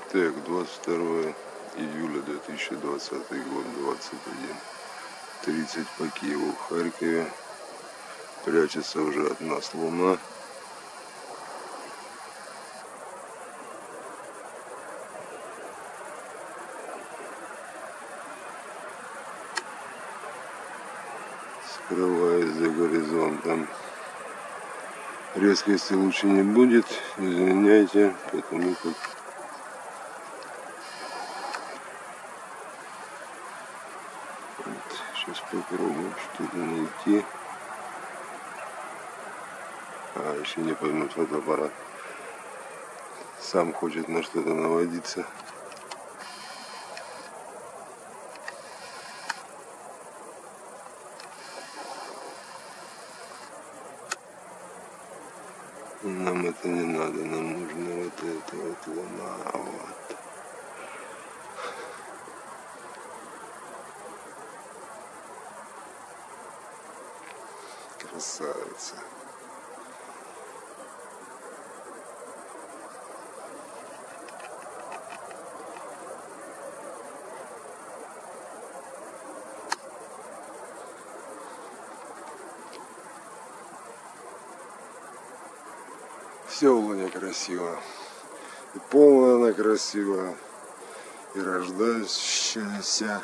Так, 22 июля 2020 год, 21:30 по Киеву, в Харькове. Прячется уже от нас луна. Скрываясь за горизонтом. Резкости лучше не будет, извиняйте, потому как вот, сейчас попробуем что-то найти. Еще не пойму, фотоаппарат сам хочет на что-то наводиться. Нам это не надо, нам нужно вот это вот луна, вот. Красавица. Все в луне красиво. И полная она красивая, и рождающаяся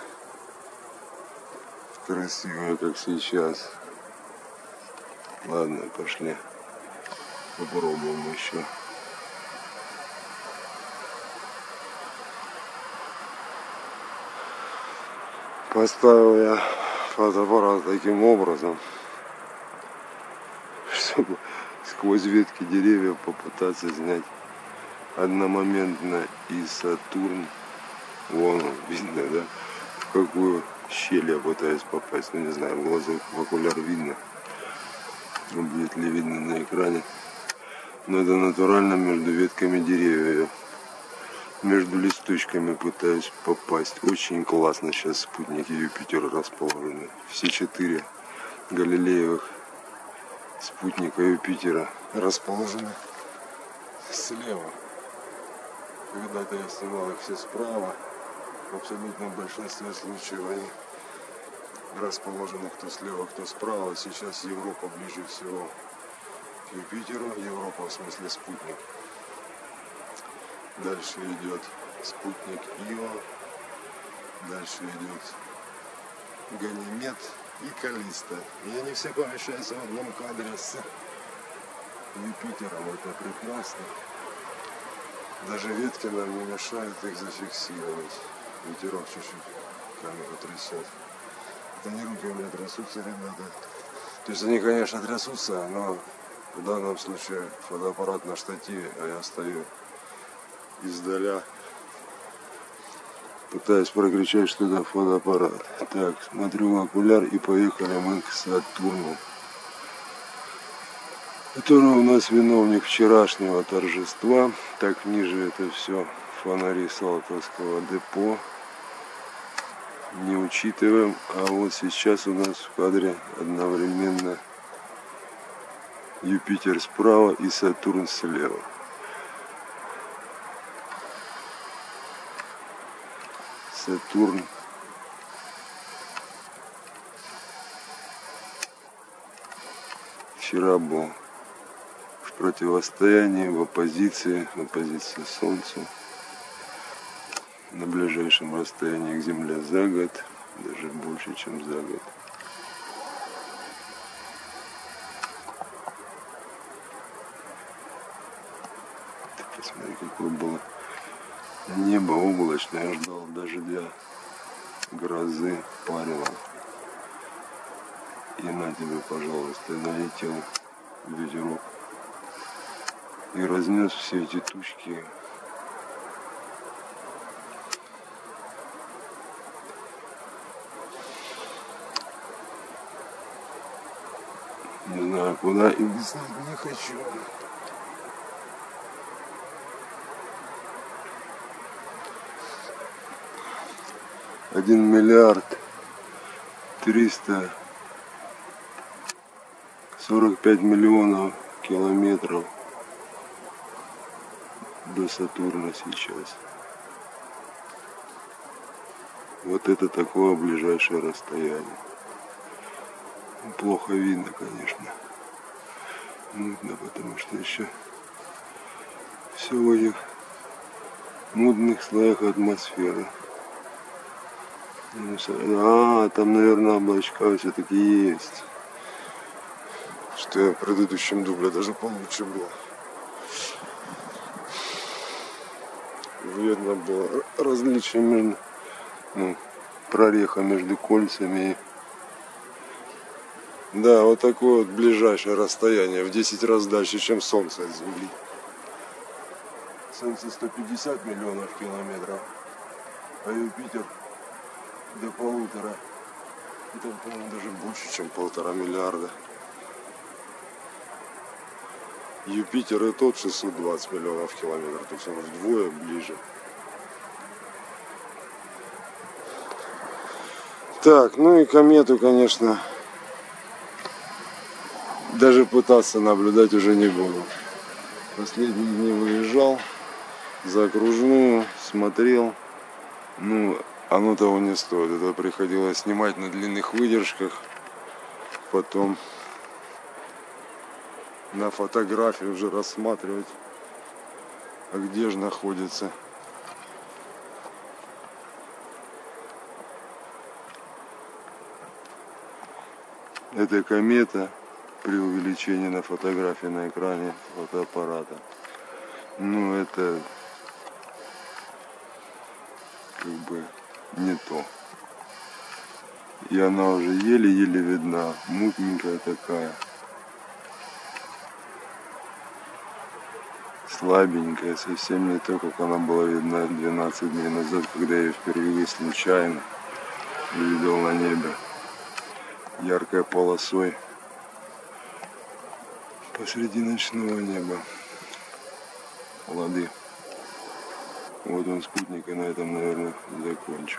красивая, как сейчас. Ладно, пошли. Попробуем еще. Поставил я фотоаппарат таким образом, чтобы сквозь ветки деревьев попытаться снять одномоментно и Сатурн. Вон он, видно, да? В какую щель я пытаюсь попасть. Ну не знаю, в глазах, в окуляр видно. Будет ли видно на экране. Но это натурально между ветками деревьев. Между листочками пытаюсь попасть. Очень классно сейчас спутники Юпитера расположены. Все 4 галилеевых спутника Юпитера расположены слева. Когда-то я снимал их все справа. В абсолютном большинстве случаев они расположены кто слева, кто справа. Сейчас Европа ближе всего к Юпитеру. Европа в смысле спутник. Дальше идет спутник Ио. Дальше идет Ганимед и Каллиста. И они все помещаются в одном кадре с Юпитером. Это прекрасно. Даже ветки нам не мешают их зафиксировать. Ветерок чуть-чуть камеру трясет. Это не руки у меня трясутся, ребята. То есть они, конечно, трясутся, но в данном случае фотоаппарат на штативе, а я стою издаля. Пытаюсь прокричать что-то в фотоаппарат. Так, смотрю в окуляр и поехали мы к Сатурну, который у нас виновник вчерашнего торжества. Так, ниже это все фонари Салтовского депо. Не учитываем, а вот сейчас у нас в кадре одновременно Юпитер справа и Сатурн слева. Сатурн вчера был в противостоянии, в оппозиции Солнцу, на ближайшем расстоянии к Земле за год, даже больше, чем за год. Ты посмотри, какое было небо облачное, я ждал дождя, грозы, парило. И на тебе, пожалуйста, налетел ветерок и разнес все эти тучки. Не знаю куда, и веснуть не хочу. $1 миллиард 345 миллионов километров до Сатурна сейчас. Вот это такое ближайшее расстояние. Плохо видно, конечно. Мутно, потому что еще все в этих мутных слоях атмосферы. А, там, наверное, облачка все-таки есть. Что я в предыдущем дубле даже получше было. Видно было различие между, прореха между кольцами. Да, вот такое вот ближайшее расстояние, в 10 раз дальше, чем Солнце от Земли. Солнце 150 миллионов километров, а Юпитер до 1,5. Это, по-моему, даже больше, чем 1,5 миллиарда. Юпитер и тот 620 миллионов километров, то есть он вдвое ближе. Так, ну и комету, конечно, даже пытаться наблюдать уже не буду. Последние дни выезжал за окружную, смотрел. Ну, оно того не стоит. Это приходилось снимать на длинных выдержках. Потом на фотографии уже рассматривать, а где же находится. Это комета при увеличении на фотографии на экране фотоаппарата. Ну, это как бы не то. И она уже еле-еле видна, мутненькая такая. Слабенькая, совсем не то, как она была видна 12 дней назад, когда я ее впервые случайно увидел на небе яркой полосой посреди ночного неба. Лады. Вот он спутник, и на этом, наверное, закончим.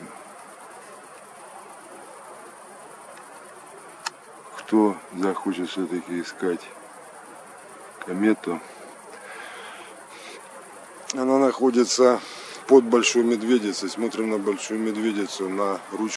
Кто захочет все-таки искать комету, она находится под Большой Медведицей. Смотрим на Большую Медведицу, на ручку